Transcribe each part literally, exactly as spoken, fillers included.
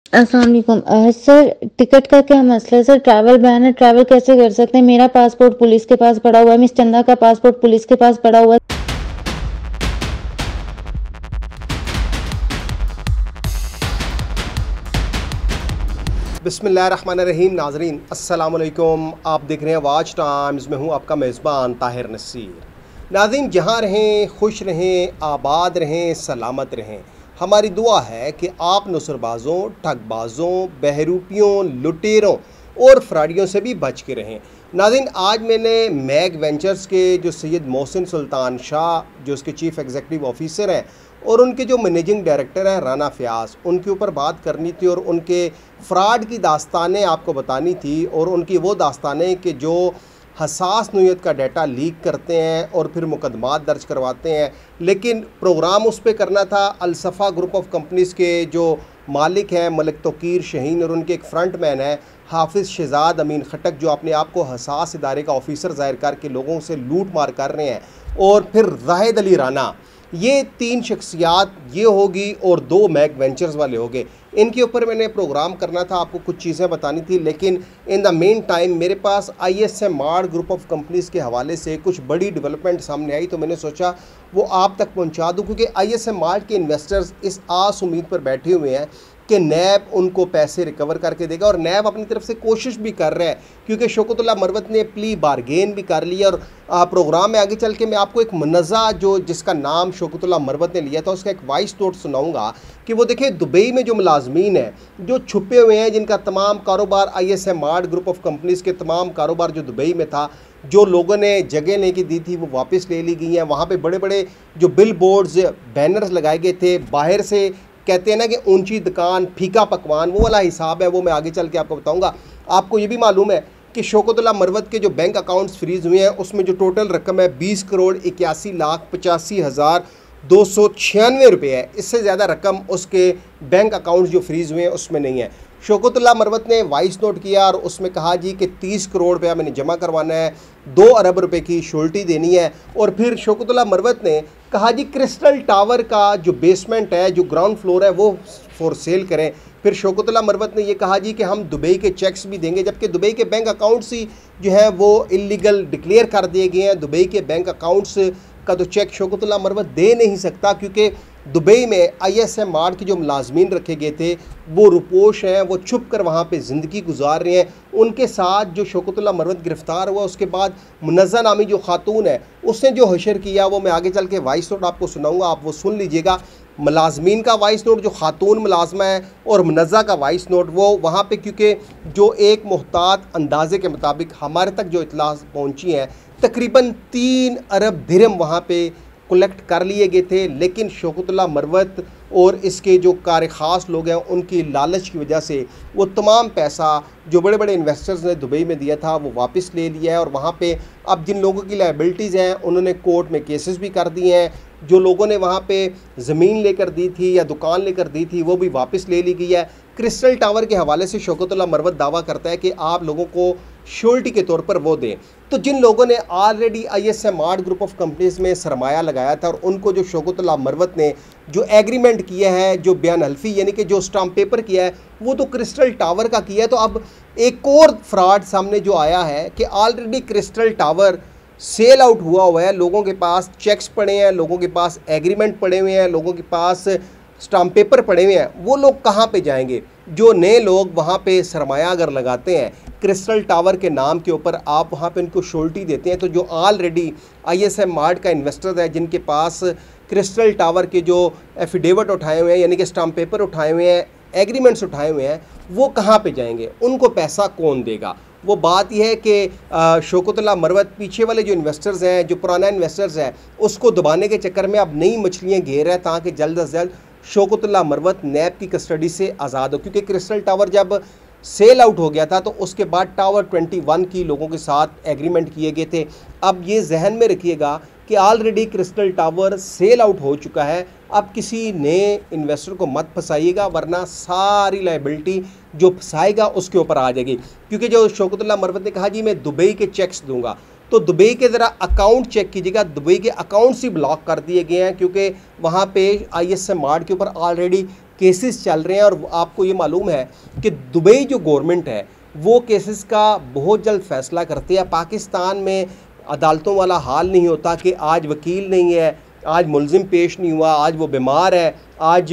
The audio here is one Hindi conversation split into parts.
अस्सलाम वालेकुम। अ, सर टिकट का क्या मसला है? सर ट्रैवल बैन है, ट्रैवल कैसे कर सकते हैं? मेरा पासपोर्ट पुलिस के पास पड़ा हुआ है, मिस चंदा का पासपोर्ट पुलिस के पास पड़ा हुआ है। बिस्मिल्लाहिर्रहमानिर्रहीम। नाजरीन अस्सलाम वालेकुम, आप देख रहे हैं वाच टाइम्स में हूँ आपका मेज़बान ताहिर नसीर। नाज़रीन जहाँ रहें खुश रहें, आबाद रहें, सलामत रहें। हमारी दुआ है कि आप नसरबाज़ों, ठगबाज़ों, बहरूपियों, लुटेरों और फ्राडियों से भी बच के रहें। नाज़रीन आज मैंने मैग वेंचर्स के जो सैयद मोहसिन सुल्तान शाह जो उसके चीफ़ एग्जीक्यूटिव ऑफिसर हैं और उनके जो मैनेजिंग डायरेक्टर हैं राना फयाज, उनके ऊपर बात करनी थी और उनके फ़्रॉड की दास्तानें आपको बतानी थी और उनकी वो दास्तानें कि जो हसास नोयत का डाटा लीक करते हैं और फिर मुकदमात दर्ज करवाते हैं। लेकिन प्रोग्राम उस पर करना था अलसफ़ा ग्रुप ऑफ कंपनीज़ के जो मालिक हैं मलिक तोकीर शहीन और उनके एक फ्रंट मैन है हाफिज़ शहजाद अमीन खटक, जो अपने आप को हसास इदारे का ऑफिसर ज़ाहिर करके लोगों से लूट मार कर रहे हैं। और फिर राहिद अली राना, ये तीन शख्सियात ये होगी और दो मैग वेंचर्स वाले हो गए। इनके ऊपर मैंने प्रोग्राम करना था, आपको कुछ चीज़ें बतानी थी। लेकिन इन द मेन टाइम मेरे पास I S M R group of companies के हवाले से कुछ बड़ी डेवलपमेंट सामने आई, तो मैंने सोचा वो आप तक पहुंचा दूं, क्योंकि आई एस एम आर के इन्वेस्टर्स इस आस उम्मीद पर बैठे हुए हैं कि नैब उनको पैसे रिकवर करके देगा। और नैब अपनी तरफ से कोशिश भी कर रहा है, क्योंकि शौकतुल्लाह मरवत ने प्ली बारगेन भी कर लिया। और आ, प्रोग्राम में आगे चल के मैं आपको एक मुनज़्ज़ा जो जिसका नाम शौकतुल्लाह मरवत ने लिया था उसका एक वॉइस नोट सुनाऊंगा कि वो देखिए दुबई में जो मुलाजमीन हैं जो छुपे हुए हैं, जिनका तमाम कारोबार I S M R group of companies के तमाम कारोबार जो दुबई में था, जो लोगों ने जगह लेके दी थी वो वापस ले ली गई हैं। वहाँ पे बड़े बड़े जो बिल बोर्ड्स बैनर्स लगाए गए थे, बाहर से कहते हैं ना कि ऊंची दुकान फीका पकवान, वो वाला हिसाब है। वो मैं आगे चल के आपको बताऊंगा। आपको ये भी मालूम है कि शौकतुल्लाह मरवत के जो बैंक अकाउंट्स फ्रीज़ हुए हैं उसमें जो टोटल रकम है बीस करोड़ इक्यासी लाख पचासी हज़ार दो सौ छियानवे रुपये है। इससे ज़्यादा रकम उसके बैंक अकाउंट्स जो फ्रीज़ हुए हैं उसमें नहीं है। शौकतुल्लाह मरवत ने वॉइस नोट किया और उसमें कहा जी कि तीस करोड़ रुपया मैंने जमा करवाना है, दो अरब रुपए की श्योरिटी देनी है। और फिर शौकतुल्लाह मरवत ने कहा जी क्रिस्टल टावर का जो बेसमेंट है, जो ग्राउंड फ्लोर है, वो फॉर सेल करें। फिर शौकतुल्लाह मरवत ने यह कहा जी कि हम दुबई के चेक्स भी देंगे, जबकि दुबई के बैंक अकाउंट्स ही जो है वो इलीगल डिक्लेयर कर दिए गए हैं। दुबई के बैंक अकाउंट्स का तो चेक शौकतुल्लाह मरवत दे नहीं सकता, क्योंकि दुबई में आई एस एम आर के जो मुलाजमीन रखे गए थे वो रुपोश हैं, वो छुप कर वहाँ पे ज़िंदगी गुजार रहे हैं। उनके साथ जो शौकतुल्लाह मरवत गिरफ़्तार हुआ उसके बाद मुनज़्ज़ा नामी जो खातून है उसने जो हशर किया वो मैं आगे चल के वॉइस नोट आपको सुनाऊँगा, आप वो सुन लीजिएगा। मुलाजमीन का वॉइस नोट जो खातून मुलाजमा है और मुनज़्ज़ा का वॉइस नोट, वो वहाँ पे क्योंकि जो एक मुहतात अंदाजे के मुताबिक हमारे तक जो इतला पहुँची हैं तकरीबन तीन अरब दिरहम वहाँ पे कलेक्ट कर लिए गए थे। लेकिन शौकतुल्लाह मरवत और इसके जो कार ख़ास लोग हैं उनकी लालच की वजह से वो तमाम पैसा जो बड़े बड़े इन्वेस्टर्स ने दुबई में दिया था वो वापस ले लिया है। और वहाँ पे अब जिन लोगों की लायबिलिटीज़ हैं उन्होंने कोर्ट में केसेस भी कर दिए हैं। जो लोगों ने वहाँ पे ज़मीन लेकर दी थी या दुकान लेकर दी थी वो भी वापस ले ली गई है। क्रिस्टल टावर के हवाले से शौकतुल्लाह मरवत दावा करता है कि आप लोगों को श्योरिटी के तौर पर वो दें। तो जिन लोगों ने already I S M R group of companies में सरमाया लगाया था और उनको जो शौकतुल्लाह मरवत ने जो एग्रीमेंट किया है, जो बयान हल्फी यानी कि जो स्टाम्प पेपर किया है, वो तो क्रिस्टल टावर का किया है। तो अब एक और फ्रॉड सामने जो आया है कि already crystal tower sell out हुआ हुआ है, लोगों के पास चेक्स पड़े हैं, लोगों के पास एग्रीमेंट पड़े हुए हैं, लोगों के पास स्टाम्प पेपर पड़े हुए हैं। वो लोग कहाँ पे जाएंगे? जो नए लोग वहाँ पे सरमाया अगर लगाते हैं क्रिस्टल टावर के नाम के ऊपर, आप वहाँ पे उनको श्योरिटी देते हैं, तो जो already I S M R का इन्वेस्टर है जिनके पास क्रिस्टल टावर के जो एफिडेविट उठाए हुए हैं यानी कि स्टाम्प पेपर उठाए हुए हैं, एग्रीमेंट्स उठाए हुए हैं, वो कहाँ पे जाएंगे? उनको पैसा कौन देगा? वो बात यह है कि शौकतुल्लाह मरवत पीछे वाले जो इन्वेस्टर्स हैं, जो पुराना इन्वेस्टर्स हैं, उसको दबाने के चक्कर में अब नई मछलियाँ घेर रहे हैं ताकि जल्द अज जल्द शौकतुल्लाह मरवत नैब की कस्टडी से आज़ाद हो। क्योंकि क्रिस्टल टावर जब सेल आउट हो गया था तो उसके बाद टावर इक्कीस की लोगों के साथ एग्रीमेंट किए गए थे। अब ये जहन में रखिएगा कि already crystal tower sell out हो चुका है। अब किसी नए इन्वेस्टर को मत फंसाइएगा, वरना सारी लायबिलिटी जो फंसाएगा उसके ऊपर आ जाएगी। क्योंकि जो शौकतुल्लाह मरवत ने कहा जी मैं दुबई के चेक्स दूंगा, तो दुबई के ज़रा अकाउंट चेक कीजिएगा, दुबई के अकाउंट्स ही ब्लॉक कर दिए गए हैं, क्योंकि वहाँ पे आई एस एम आर के ऊपर ऑलरेडी केसेस चल रहे हैं और आपको ये मालूम है कि दुबई जो गवर्नमेंट है वो केसेस का बहुत जल्द फैसला करती है। पाकिस्तान में अदालतों वाला हाल नहीं होता कि आज वकील नहीं है, आज मुलजिम पेश नहीं हुआ, आज वो बीमार है, आज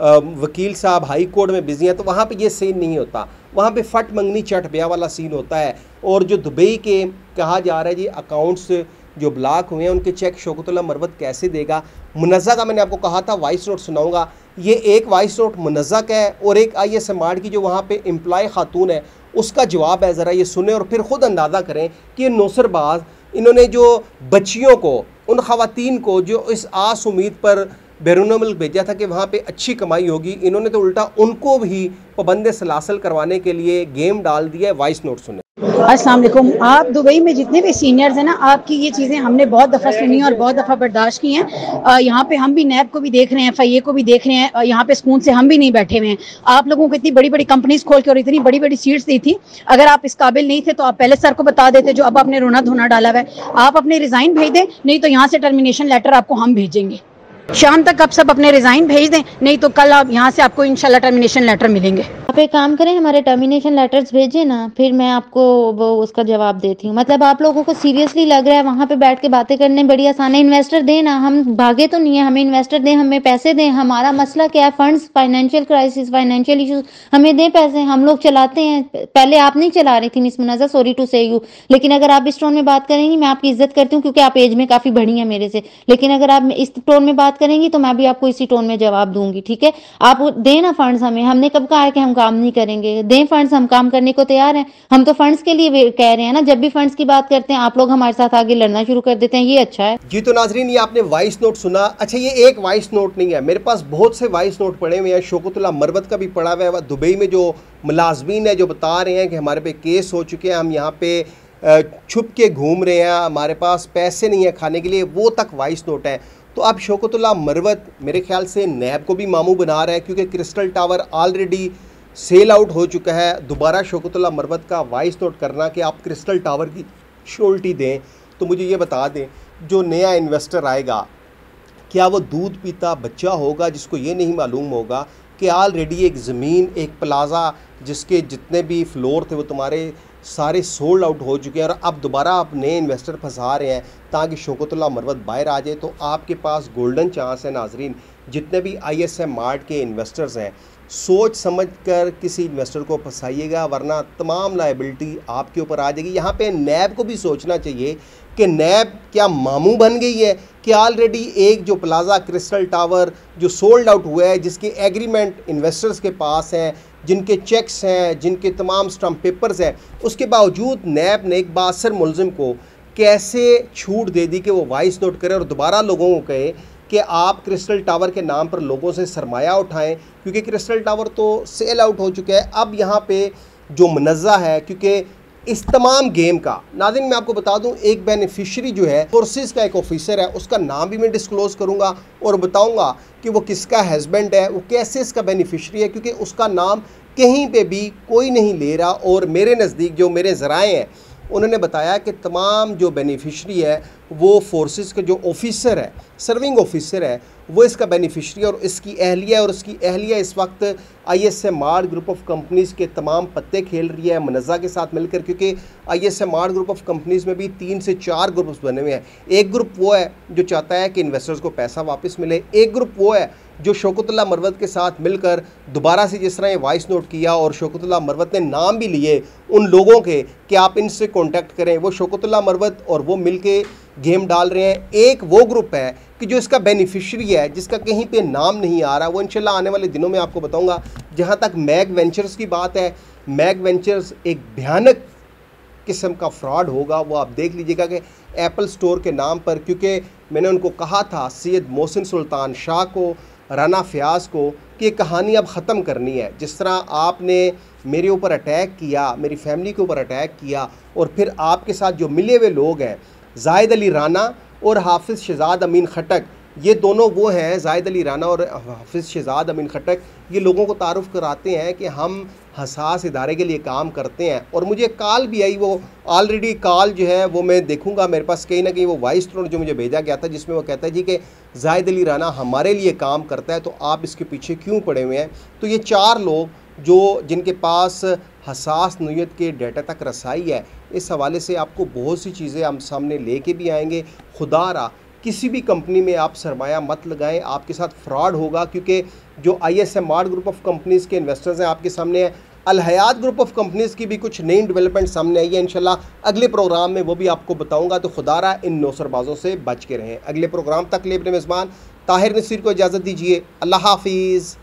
वकील साहब हाई कोर्ट में बिजी हैं, तो वहाँ पे ये सीन नहीं होता। वहाँ पे फट मंगनी चट ब्याह वाला सीन होता है। और जो दुबई के कहा जा रहा है जी अकाउंट्स जो ब्लॉक हुए हैं उनके चेक शौकतुल्लाह मरवत कैसे देगा। मुनज़्ज़ा का मैंने आपको कहा था वॉइस नोट सुनाऊंगा, ये एक वॉइस नोट मुनज़्ज़ा का है और एक आई एस एम आर की जो वहाँ पे एम्प्लॉय खातून है उसका जवाब है। ज़रा ये सुने और फिर ख़ुद अंदाज़ा करें कि नौसरबाज इन्होंने जो बच्चियों को, उन ख़वातीन को जो इस आस उम्मीद पर बैरून मुल्क भेजा था कि वहाँ पे अच्छी कमाई होगी, इन्होंने तो उल्टा उनको भी पाबंद सलासल करवाने के लिए गेम डाल दिया है। वॉइस नोट सुने। अस्सलाम वालेकुम। आप दुबई में जितने भी सीनियर्स हैं ना, आपकी ये चीज़ें हमने बहुत दफ़ा सुनी और बहुत दफ़ा बर्दाश्त की हैं। यहाँ पे हम भी नैब को भी देख रहे हैं, एफ आई ए को भी देख रहे हैं, यहाँ पे सुकून से हम भी नहीं बैठे हुए हैं। आप लोगों को इतनी बड़ी बड़ी कंपनीज खोल के और इतनी बड़ी बड़ी सीट्स दी थी, अगर आप इस काबिल नहीं थे तो आप पहले सर को बता देते, जो अब आपने रोना धोना डाला हुआ है। आप अपने रिज़ाइन भेज दें, नहीं तो यहाँ से टर्मिनेशन लेटर आपको हम भेजेंगे। शाम तक आप सब अपने रिज़ाइन भेज दें, नहीं तो कल आप यहाँ से आपको इंशाल्लाह टर्मिनेशन लेटर मिलेंगे। आप एक काम करें, हमारे टर्मिनेशन लेटर्स भेजिए ना, फिर मैं आपको वो उसका जवाब देती हूँ। मतलब आप लोगों को सीरियसली लग रहा है वहाँ पे बैठ के बातें करने बड़ी आसान है। इन्वेस्टर दें ना, हम भागे तो नहीं है, हमें इन्वेस्टर दें, हमें पैसे दें। हमारा मसला क्या है? Funds, financial crisis, financial issues, हमें दें पैसे, हम लोग चलाते हैं। पहले आप नहीं चला रही थी miss Munazza, sorry to say you, लेकिन अगर आप इस टोन में बात करेंगी, मैं आपकी इज्जत करती हूँ क्योंकि आप एज में काफ़ी बड़ी हैं मेरे से, लेकिन अगर आप इस टोन में बात करेंगी तो मैं भी आपको इसी टोन में जवाब दूंगी, ठीक है? आप दें ना फंड्स हमें। हमने कब कहा है कि हम काम नहीं करेंगे? दें फंड्स, हम काम करने को तैयार हैं। हम तो फंड्स के लिए कह रहे हैं ना। जब भी फंड्स की बात करते हैं आप लोग हमारे साथ आगे लड़ना शुरू कर देते हैं, ये अच्छा है जी। तो नाजरीन, ये आपने वॉइस नोट सुना। अच्छा, ये एक वॉइस नोट नहीं है, मेरे पास बहुत से वॉइस नोट पड़े हुए हैं। शौकतुल्लाह मरवत का भी पड़ा हुआ है। दुबई में जो मुलाजमीन है जो बता रहे हैं कि हमारे पे केस हो चुके हैं, हम यहाँ पे छुप के घूम रहे हैं, हमारे पास पैसे नहीं है खाने के लिए, वो तक वॉइस नोट है। तो अब शौकतुल्लाह मरवत मेरे ख्याल से नैब को भी मामू बना रहा है क्योंकि crystal tower already sell out हो चुका है। दोबारा शौकतुल्लाह मरवत का वॉइस नोट करना कि आप क्रिस्टल टावर की श्योरिटी दें। तो मुझे ये बता दें, जो नया इन्वेस्टर आएगा क्या वो दूध पीता बच्चा होगा जिसको ये नहीं मालूम होगा कि ऑलरेडी एक ज़मीन, एक प्लाज़ा जिसके जितने भी फ्लोर थे वो तुम्हारे सारे सोल्ड आउट हो चुके हैं और अब दोबारा आप नए इन्वेस्टर फंसा रहे हैं ताकि शौकतुल्लाह मरवत बाहर आ जाए। तो आपके पास गोल्डन चांस है नाजरीन। जितने भी आई एस एम मार्ट के इन्वेस्टर्स हैं, सोच समझ कर किसी इन्वेस्टर को फंसाइएगा, वरना तमाम लायबिलिटी आपके ऊपर आ जाएगी। यहाँ पे नैब को भी सोचना चाहिए कि नैब क्या मामू बन गई है कि ऑलरेडी एक जो प्लाज़ा क्रिस्टल टावर जो सोल्ड आउट हुआ है, जिसके एग्रीमेंट इन्वेस्टर्स के पास हैं, जिनके चेक्स हैं, जिनके तमाम स्टम्प पेपर्स हैं, उसके बावजूद नैब ने एक बासर मुलजिम को कैसे छूट दे दी कि वो वॉइस नोट करे और दोबारा लोगों को कहे कि आप क्रिस्टल टावर के नाम पर लोगों से सरमाया उठाएं, क्योंकि क्रिस्टल टावर तो सेल आउट हो चुका है। अब यहाँ पे जो मुनज़्ज़ा है, क्योंकि इस तमाम गेम का नाज़रीन मैं आपको बता दूं, एक बेनिफिशरी जो है फोर्सेस का एक ऑफिसर है, उसका नाम भी मैं डिस्क्लोज़ करूंगा और बताऊंगा कि वो किसका हस्बैंड है, वो कैसे इसका बेनिफिशरी है, क्योंकि उसका नाम कहीं पे भी कोई नहीं ले रहा। और मेरे नज़दीक जो मेरे ज़राए हैं उन्होंने बताया कि तमाम जो बेनिफिशरी है वो फोर्सेस के जो ऑफिसर है, सर्विंग ऑफिसर है, वो इसका बेनिफिशरी और इसकी अहलिया और उसकी अहलिया इस वक्त I S M R group of companies के तमाम पत्ते खेल रही है मुनज़्ज़ा के साथ मिलकर, क्योंकि I S M R group of companies में भी तीन से चार ग्रुप्स बने हुए हैं। एक ग्रुप वो है जो चाहता है कि इन्वेस्टर्स को पैसा वापस मिले, एक ग्रुप वो है जो शौकतुल्लाह मरवत के साथ मिलकर दोबारा से जिस तरह ये वॉइस नोट किया और शौकतुल्लाह मरवत ने नाम भी लिए उन लोगों के कि आप इनसे कांटेक्ट करें, वो शौकतुल्लाह मरवत और वो मिलके गेम डाल रहे हैं। एक वो ग्रुप है कि जो इसका बेनिफिशरी है, जिसका कहीं पे नाम नहीं आ रहा, वो इंशाल्लाह आने वाले दिनों में आपको बताऊंगा। जहां तक मैग वेंचर्स की बात है, मैग वेंचर्स एक भयानक किस्म का फ्रॉड होगा, वो आप देख लीजिएगा कि एप्पल स्टोर के नाम पर, क्योंकि मैंने उनको कहा था सैयद मोहसिन सुल्तान शाह को, राना फयाज को, कि कहानी अब ख़त्म करनी है। जिस तरह आपने मेरे ऊपर अटैक किया, मेरी फैमिली के ऊपर अटैक किया, और फिर आपके साथ जो मिले हुए लोग हैं जाहिद अली राना और हाफिज़ शहजाद अमीन खटक, ये दोनों वो हैं, जाहिद अली राना और हाफिज़ शहजाद अमीन खटक, ये लोगों को तारुफ़ कराते हैं कि हम हसास इदारे के लिए काम करते हैं। और मुझे कॉल भी आई, वो ऑलरेडी कॉल जो है वो मैं देखूंगा, मेरे पास कहीं ना कहीं वो वॉइस नोट जो मुझे भेजा गया था जिसमें वो कहता है जी कि जाहिद अली राना हमारे लिए काम करता है, तो आप इसके पीछे क्यों पड़े हुए हैं। तो ये चार लोग जो जिनके पास हसास नोयत के डाटा तक रसाई है, इस हवाले से आपको बहुत सी चीज़ें हम सामने लेके भी आएंगे। खुदारा किसी भी कंपनी में आप सरमाया मत लगाएं, आपके साथ फ्रॉड होगा, क्योंकि जो I S M R group of companies के इन्वेस्टर्स हैं आपके सामने हैं। Al Hayat group of companies की भी कुछ नई डेवलपमेंट सामने आई है, इंशाल्लाह अगले प्रोग्राम में वो भी आपको बताऊंगा। तो खुदारा इन नौसरबाजों से बच के रहें। अगले प्रोग्राम तक ले अपने मेज़बान ताहिर नसीर को इजाज़त दीजिए। अल्लाह हाफिज़।